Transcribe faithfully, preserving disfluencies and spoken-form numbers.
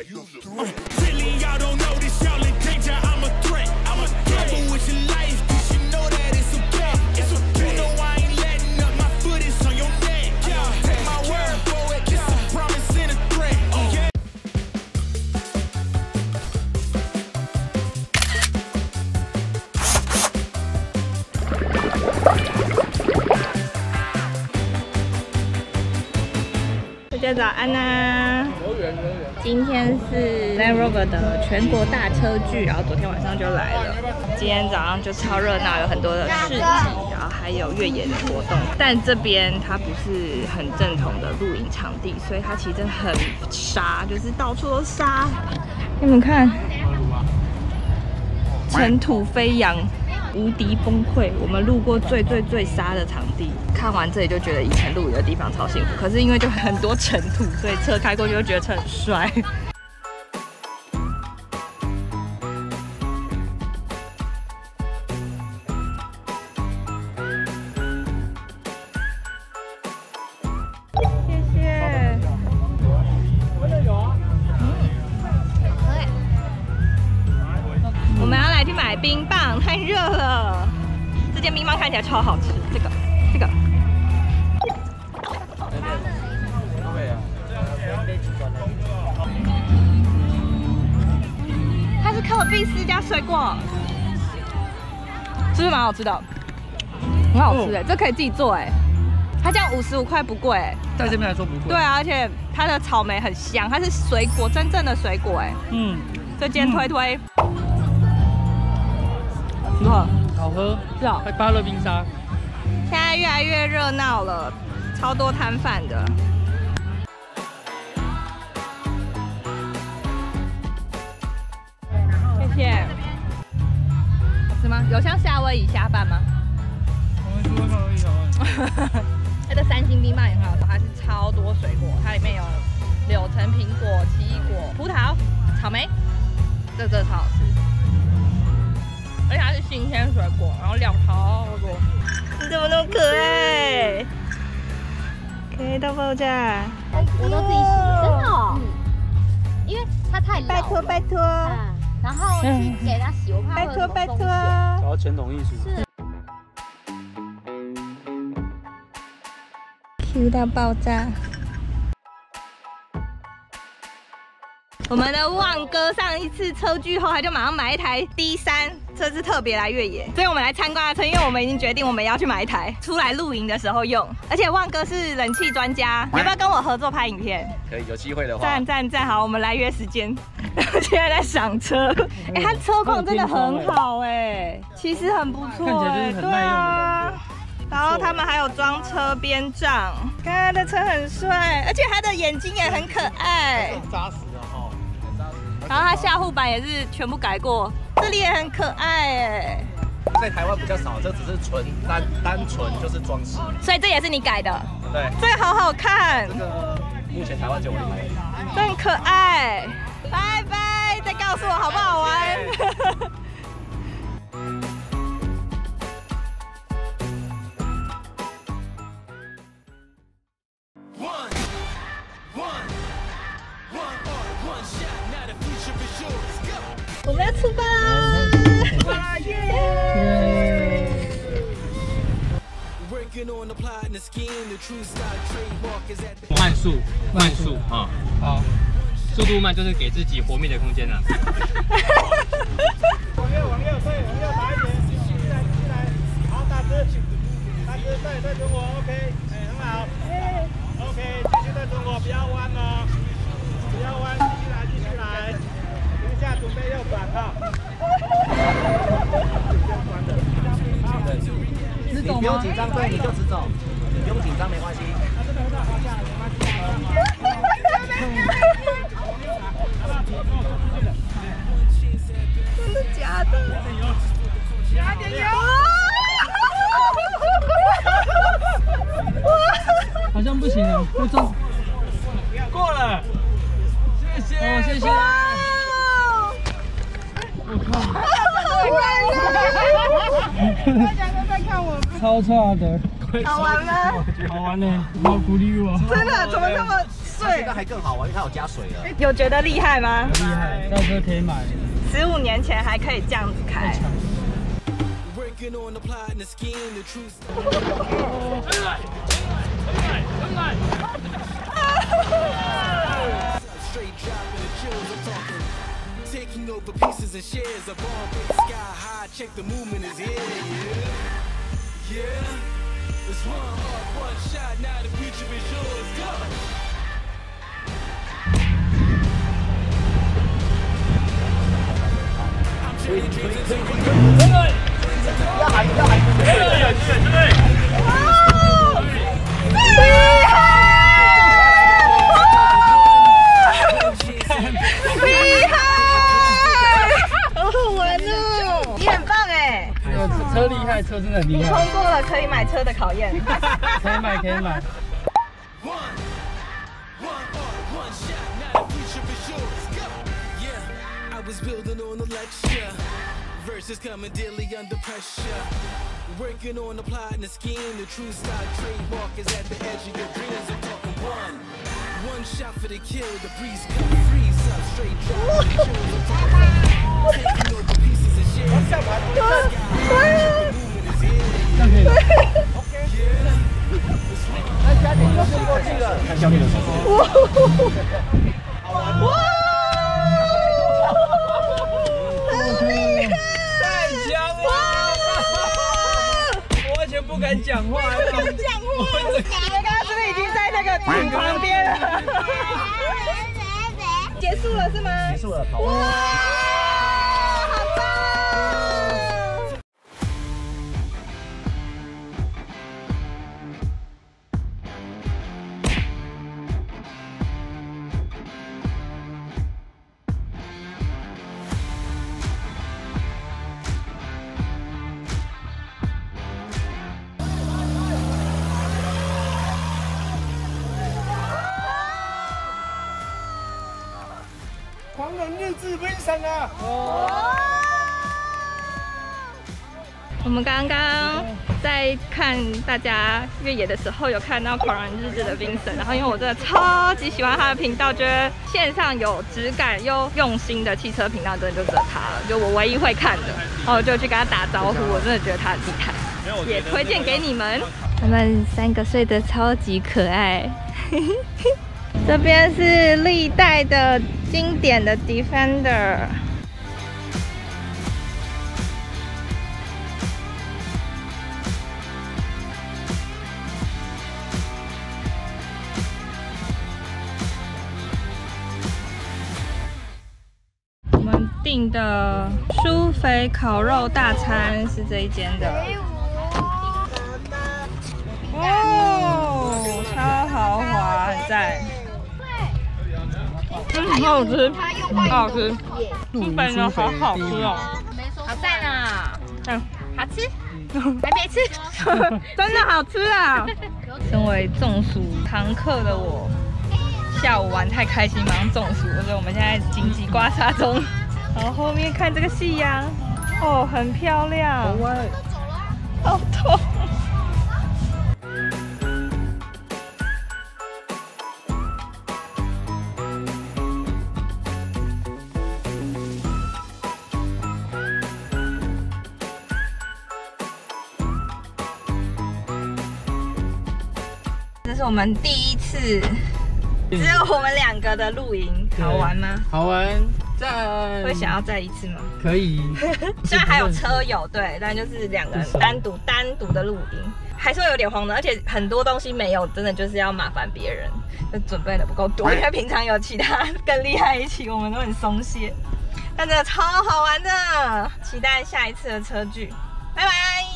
Really, y'all don't know this, y'all in danger. I'm a threat. I'm a devil with your life, cause you know that it's okay. It's okay. You know I ain't letting up, my foot is on your neck. Take my word for it, it's a promise and a threat. Okay. 大家早安呐！今天是 Land Rover 的全国大车聚，然后昨天晚上就来了。今天早上就超热闹，有很多的市集，然后还有越野的活动。但这边它不是很正统的露营场地，所以它其实真的很沙，就是到处都沙。你们看，尘土飞扬。 无敌崩溃！我们路过最最最沙的场地，看完这里就觉得以前露营的地方超幸福。可是因为就很多尘土，所以车开过去就觉得车很帅。谢谢。真的有啊？嗯，可以。我们要来去买冰棒，太热了。这件冰棒看起来超好吃，这个，这个。它是可比斯加水果，是不是蛮好吃的？很好吃哎，这可以自己做哎。它这样五十五块不贵哎， 在这边来说不贵。 对啊，而且它的草莓很香，它是水果，真正的水果哎。嗯，这间推推。 如何？ 好喝， 是哦。 还芭乐冰沙。 现在越来越热闹了，超多摊贩的。谢谢。好吃吗？有像夏威夷虾饭吗？ 我们说夏威夷小饭。 它的三星冰棒也很好吃，它是超多水果，它里面有柳橙、苹果、奇异果、葡萄、草莓，这这超好吃。 而且它是新鲜水果，然后料超多。你怎么那么可爱？可爱到爆炸！ 我都自己洗，真的哦。嗯，因为它太老。 拜托拜托。 嗯，然后去给它洗，我怕会有什么风险。 然后传统艺术。 是。 Q 到爆炸！ 我们的旺哥上一次车聚后，他就马上买一台 D 三，这次特别来越野，所以我们来参观车，因为我们已经决定我们要去买一台，出来露营的时候用。而且旺哥是冷气专家，要不要跟我合作拍影片？ 可以，有机会的话。 赞赞赞，好，我们来约时间。现在在赏车，哎、欸，它车况真的很好哎，其实很不错哎，对啊。然后他们还有装车边帐，看他的车很帅，而且他的眼睛也很可爱， 扎实的哈。 然后它下护板也是全部改过，这里也很可爱哎。 在台湾比较少，这只是纯单单纯就是装饰， 所以这也是你改的。 对， 这个好好看。 这个目前台湾只有我一台。 这很可爱。拜拜，再告诉我好不好玩。我们要出发啦！哇耶！ 慢速，慢速啊！好，速度慢就是给自己活命的空间了。 往右，往右，对，往右打一点，继续来，继续来，好，大只，大只，对，对准我 ，OK， 哎，很好 ，OK， 继续对准我，不要弯哦，不要弯，继续来，继续来。 等一下，准备右转哈。 你不用紧张，对，你就直走，你不用紧张，没关系。 真的假的？加点油！ 好像不行了，会中。过了，谢谢，哦，谢谢。 大家都在看我， 超差的， 好玩吗？ 好玩呢，好鼓励我。 真的，怎么那么它现在还更好玩，因为它有加水了。 有觉得厉害吗？ 厉害，到时候可以买。 十五年前还可以这样子开。 Taking over pieces and shares of all big sky high. Check the movement is here, yeah. Yeah, it's one heart, one shot. Now the future is yours. Go. I'm turning dreams into reality. 要喊要喊，对对对对对。 厉害！厉害！好好玩哦！你很棒哎！ 车厉害，车真的很厉你害。 通过了可以买车的考验。 可以买，可以买。 Was building on a lecture, verses coming daily under pressure. Working on the plot and the scheme, the true style trademark is at the edge of your dreams. I'm talking one, one shot for the kill. The breeze come freeze up, straight drop. Taking over pieces and shares. The movement is here. Okay. Yeah. 那家庭就睡过去了，看教练的手势。哇！ 不敢讲话，不敢讲话。我刚刚是不是已经在那个井旁边了？结束了是吗？ 结束了，跑哇， 完了。 好棒！ 狂人日志分享啊！ 我们刚刚在看大家越野的时候，有看到狂人日志的 Vincent， 然后因为我真的超级喜欢他的频道，觉得线上有质感又用心的汽车频道，真的就只有他了，就我唯一会看的。然后我就去跟他打招呼，我真的觉得他很厉害，也推荐给你们。他们三个睡得超级可爱。这边是历代的经典的 Defender。 我们订的舒肥烤肉大餐是这一间的。哦，超豪华，很赞。嗯，好好吃，好好吃，日本人好好吃哦，好赞啊！嗯，好吃，还没吃，真的好吃啊！身为中暑常客的我。 下午玩太开心，马上中暑，所以我们现在紧急刮痧中。然后后面看这个夕阳，哦，很漂亮。好痛。这是我们第一次。 只有我们两个的露营，好玩吗？ 好玩，在会想要再一次吗？ 可以。 虽然还有车友，对，但就是两个人单独单独的露营，还是会有点慌的，而且很多东西没有，真的就是要麻烦别人，就准备的不够多。因为平常有其他更厉害一起，我们都很松懈。但真的超好玩的，期待下一次的车聚，拜拜。